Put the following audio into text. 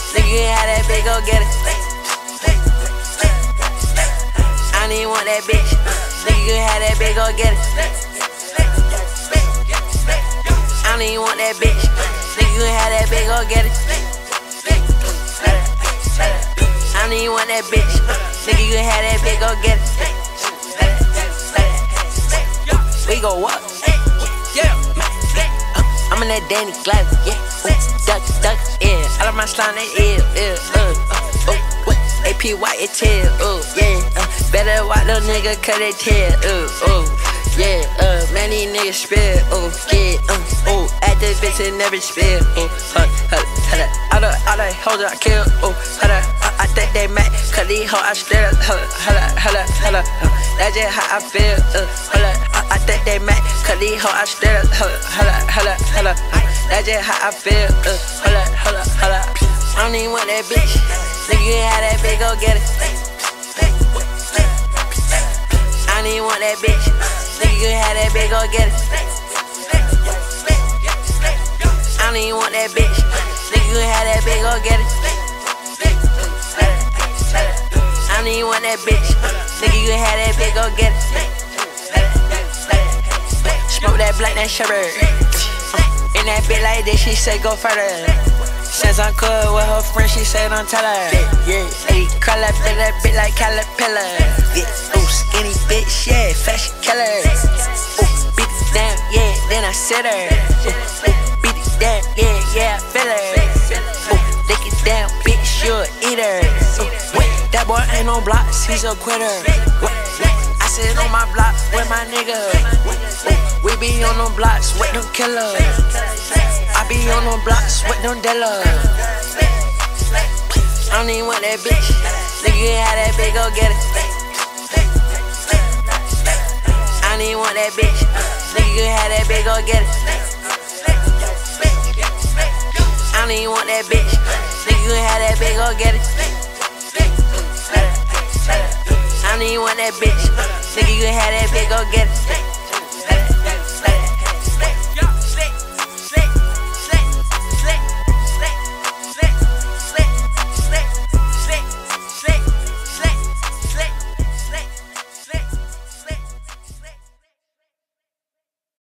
Nigga, you can have that bitch, go get it. I don't even want that bitch. Nigga, you can have that bitch, go get it. I don't even want that bitch. Nigga, you can have that bitch, go get it. I don't even want that bitch. Nigga, you can have that bitch, go get it. We go up. Yeah. I'm in that Danny Glass, yeah. Duck, duck, yeah. All of my slime, they ill, APY, it tail, yeah. Better watch little nigga cut they tail, yeah. Man, these niggas spill, yeah. At this bitch, it never spill, all the hoes I kill, I think they mad, cause these hoes I straight up, that's just how I feel, I think they mad, cause these hoes I straight up, that's just how I feel, I don't even want that bitch, nigga, you can have that bitch, go get it. I don't even want that bitch, nigga, you can have that bitch, go get it. I don't even want that bitch, nigga, you can have that bitch, go get it. I don't even want that bitch, nigga, you can have that bitch, go get it. Smoke that black, that sherbet. In that bitch like this, she say go further. Since I'm cool with her friend, she say don't tell her. Yeah, ayy, call that bitch like caterpillar. Yeah, ooh, skinny bitch, yeah, fashion killer. Ooh, beat it down, yeah, then I sit her. Ooh, beat it down, yeah, I feel her. Ooh, lick it down, bitch, you a eater. Ooh, that boy ain't on blocks, he's a quitter. I sit on my block with my nigga. We be on them blocks with them killers. I be on them blocks with them dealers. I don't even want that bitch. Nigga, you can have that bitch, go get it. I don't even want that bitch. Nigga, you can have that bitch, go get it. I don't even want that bitch. Nigga, you can have that bitch, go get it. I don't even want that bitch. Nigga, you can have that bitch, go get it.